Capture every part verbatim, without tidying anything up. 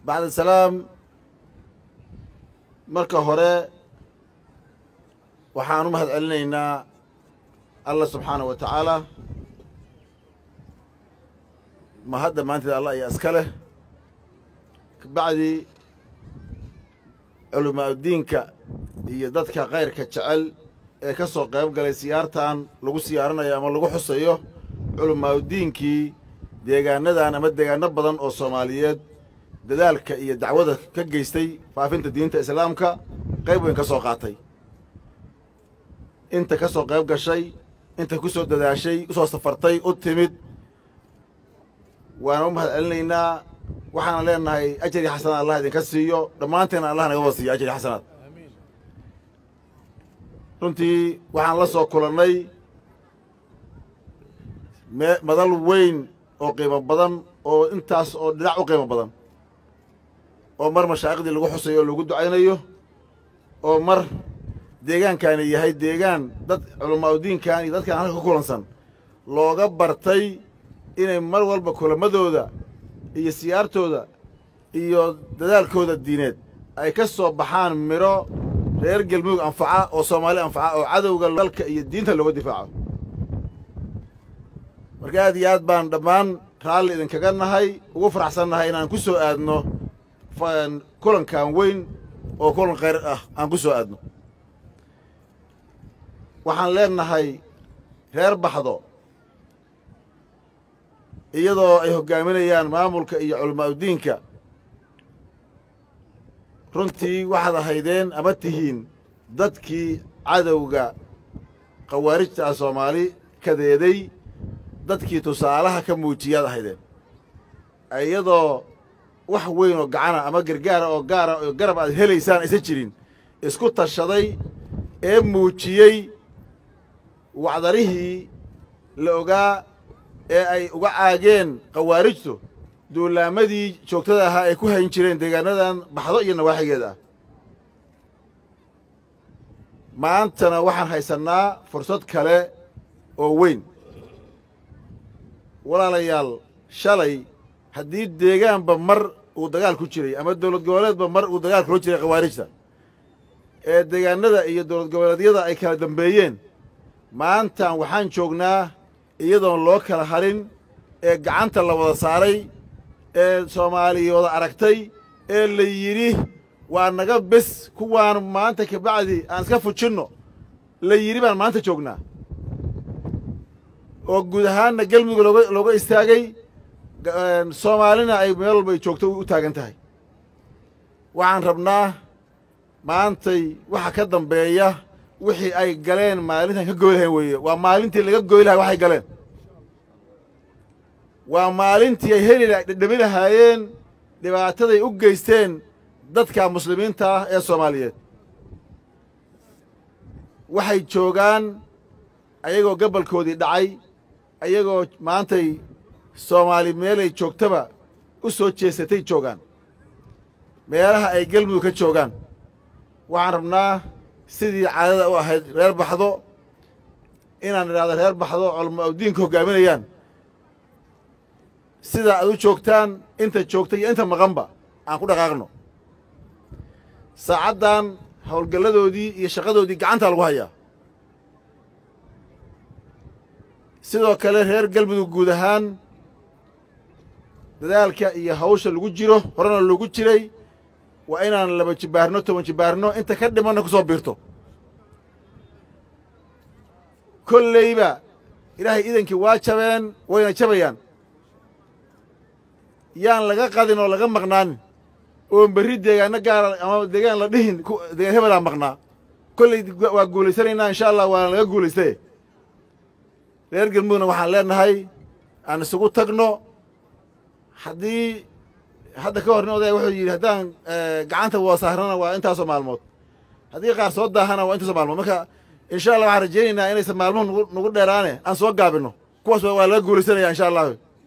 بعد السلام marka hore waxaan u mahad celinaynaa Allah subhanahu wa ta'ala ma hadda maanta Allah iyo askale bacdi culumaa diinka iyo dadka qeyrka jecel ee ka soo qayb galay siyaartan lagu siyaaranayo ama lagu xusayo culumaa diinkii deegaanadan ama deegaano badan oo Soomaaliyeed dadaalka iyo dacwada ka geystay faafinta diinta islaamka qayb weyn ka soo qaatay inta ka soo qayb gashay inta ku soo dadaashay u soo safartay u timid waana u mahad celinaynaa waxaan leenahay ajri xasan Allah idinka siiyo dhamaanteen Allah naga wasiyo ajri xasanaad amiin runtii waxaan la soo kulannay madal weyn oo qiimo badan oo intaas oo dhinac u qiimo badan oo mar mashaaqidii lagu xusayo oo lagu ducaynayo oo mar deegaankaani yahay deegaan dad culumaa diinkan iyo dadkan halka ku kulansan looga bartay inay mar walba kulamadooda iyo siyaartooda iyo dadaalkooda diineed ay ka soo baxaan miro reer galmudug anfaca oo Soomaali anfaca oo cadowga dalka iyo diinta looga difaaco marka aad iyo aad baan dhammaan raalli idinkaga nahay ugu faraxsannahay inaan ku soo aadno kulankan weyn oo kulan khayr ah aan ku soo aadno waxaan leenahay reer Baxdo iyadoo ay hogaaminayaan maamulka iyo culumaa diinka runtii waxaad ahaydeen ama tihiin dadkii cadowga khawaarijta Soomaali kadeeday dadkii tusaalaha ka muujiyaad ahaydeen iyadoo wax weyn oo gacana ama gargaar oo gaara oo garab aad helaysaan aysan jirin isku tashaday ee muujiyey wacdarihii la ogaa ee ay uga caageen khawaarijtu duulaamadii joogtada ahaa ay ku hayn jireen deegaanadan Baxdo iyo nawaaxigeeda maantana waxaan haysanaa fursad kale oo weyn walaalayaal shalay haddii deegaanba mar uu dagaal ku jiray ama dowlad goboleedba mar uu dagaal kula jiray khawaarijta ee deegaanada iyo dowlad goboleedyada ay kala dambeeyeen maantaan waxaan joognaa iyadoon loo kala harin ee gacanta la wada saaray ee Soomaaliya wada aragtay ee la yiri waa naga bes kuwaan maanta ka bacdi aan iska fujinno la yiri baan maanta joognaa oo guud ahaanna galmudug looga looga istaagay Soomaalina ay meel walba joogto u taagan tahay waxaan rabnaa maantay waxa ka dambeeya wixii ay galeen maalintan ka gooy lahayn weeye waa maalintii laga gooy lahaa waxay galeen waa maalintii ay heli dhadhami lahaayeen dhibaataday u geysteen dadka muslimiinta ah ee Soomaaliyeed waxay joogaan ayagoo gabalkoodii dhacay ayagoo maantay Soomaali meelay joogtaba u soo jeesatay joogaan meelaha ay galmudug ka joogaan waxaan rabnaa sidii caadada u ahayd reer Baxdo inaan iraado reer Baxdo culumaa diinka hogaaminayaan sida aad u joogtaan inta joogtay iyo inta maqanba aan ku dhaqaaqno saacadan howlgalladoodii iyo shaqadoodii gacanta lagu hayaa sidoo kale reer galmudug guud ahaan dadaalka iyo hawsha lagu jiro horena lagu jiray waa inaan laba jibaarno toban jibaarno inta ka dhimanna ku soo biirto kolleyba ilaahay idankii waa jabeen wayna jabayaan yaan laga qadin oo laga maqnaanin oo berri deegaano gaara ama deegaan la dhihin deegaan hebelaa maqnaa kolley waa guulaysanaynaa insha allah waana laga guulaystay reer galmudugna waxaan leenahay aan isugu tagno haddii hadda ka horna odaya wuxuu yidhi haddaan gacanta wada saarnana waa intaasoo maalmood haddii qaar soo daahana waa intaasoo maalmood marka insha allah waxaan rajaynaynaa inaysan maalmuhu nugu nugu dheeraane aan soo gaabinno kuwaas waa laga guulaysanaya insha allah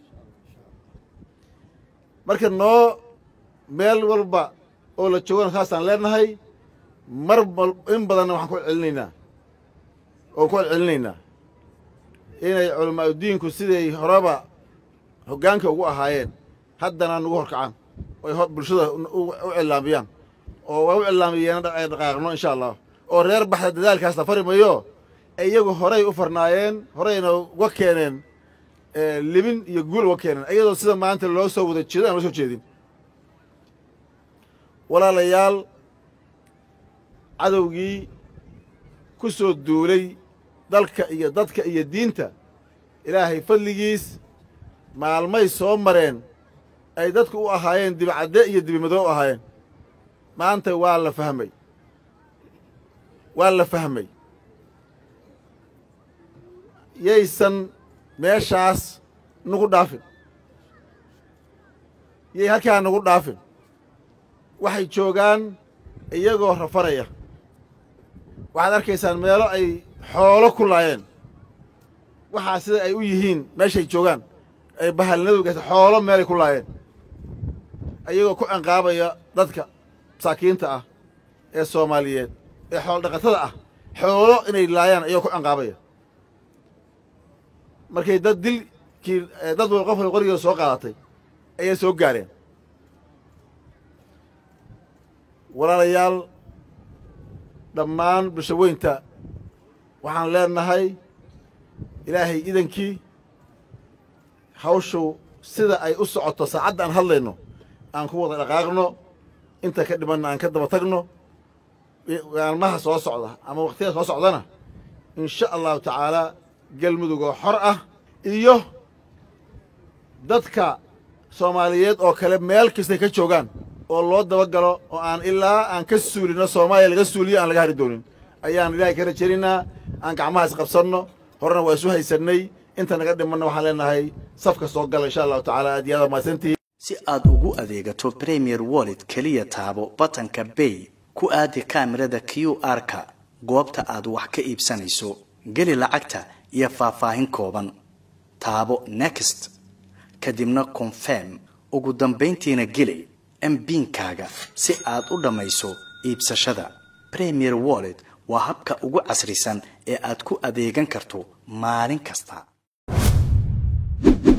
marka noo meel walba oo la joogana saasaan leenahay mar in badanna waxaan ku celcelinaynaa oo ku celcelinaynaa inay culumaa diinku siday horeba hoggaanka ugu ahaayeen haddana nugu horkacaan ويهود برشة وإعلاميان وإعلاميان دقائقنا إن شاء الله ورير بحد ذلك هستفر مايو أيجو هراي أفرناين هراينا وكينين لمن يقول وكينين أيضا سيدا ما أنت لو سووا ذا كذا ما سووا كذي ولا ليال عدوجي كسر الدولي ذلك إيا ذلك إيا دينته إلهي فضلجيس مع المي صومرين أي ذلك هو أهاين دي بعداء يدي بمدو أهاين ما أنت ولا فهمي ولا فهمي ييسن ماشاس نقول دافن يي هكا نقول دافن waxay joogaan iyagoo rafaraya waxaad arkaysaan meelo ay xoolo ku laayeen waxa sida ay u yihiin meeshay joogaan ay bahalnadu gaas xoolo meel ay ku laayeen ayagoo ku anqaabaya dadka saakiinta ah ee Soomaaliyeed ee xoolo dhaqatada ah xoolo inay laayaan ayagoo ku anqaabaya markay dad dil ki dad wal qof qoriga soo qaadatay ayay soo gaareen walaalayaal dhammaan bulshaweynta waxaan leenahay ilaahay idankii hawshu sida ay u socoto saacadda aan hadlayno aan ku wada dhaqaaqno inta ka dhimanna aan ka daba tagno maalmaha soo socda ama waqtiga soo socdana insha allahu tacaala galmudug oo xor ah iyo dadka Soomaaliyeed oo kale meel kasta ka joogaan oo loo daba galo oo aan ilaa aan ka suulino Soomaaliya laga suuliyo aan laga hari doonin ayaan ilaahay ka rajaynaa aan gacmaha is qabsanno horna waa isu haysanay inta naga dhimanna waxaan leenahay safka soo gal insha Allah taala aadiyada ma santii si aad ugu adeegato Premier Wallet kaliya taabo batanka Pay ku aadi kaamirada Q R-ka goobta aad wax ka iibsanayso gali lacagta iyo faahfaahin kooban taabo Next kadibna Confirm ugu dambeyntiina gali MPIN-kaaga si aad u dhamayso iibsashada Premier Wallet waa habka ugu casrisan ee aad ku adeegan karto maalin kasta.